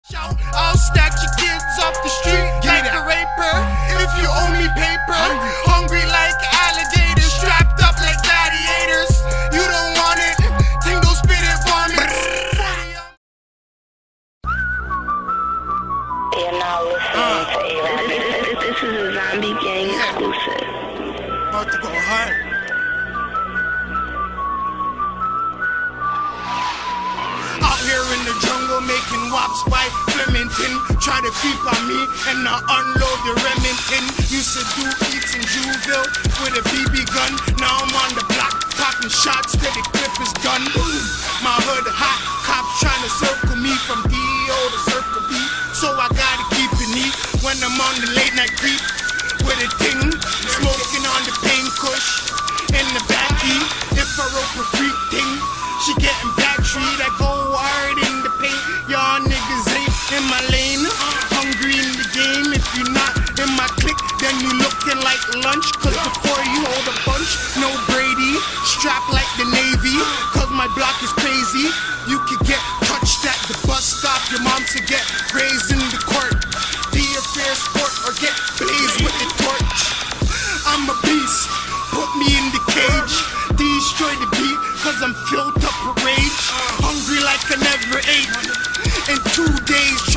I'll stack your kids off the street like a raper. If you owe me paper, hungry like alligators, strapped up like gladiators. You don't want it, tingle spit it vomit. You're now listening to A-Rap. This is a Zombie Gang exclusive. About to go hard. Out here in the jungle making wops by Flemington. Try to creep on me and I unload the Remington. Used to do beats in Juville with a BB gun. Now I'm on the block popping shots till the clip is done. My hood hot, cops trying to circle me from DEO to Circle B. So I gotta keep it neat when I'm on the late night creep with a ting, smoking on the pain kush in the backseat. If I rope a freak thing, she getting battery that go hard in the paint. Y'all niggas ain't in my lane, hungry in the game. If you're not in my clique, then you looking like lunch. Cause before you hold a bunch, no Brady, strapped like the Navy. Cause my block is crazy. You could get touched at the bus stop. Your mom to get raised in the court. Be a fair sport or get blazed with the torch. I'm a beast, put me in the cage. Destroy the beat, cause I'm filled up with rage. Hungry like I never ate. In 2 days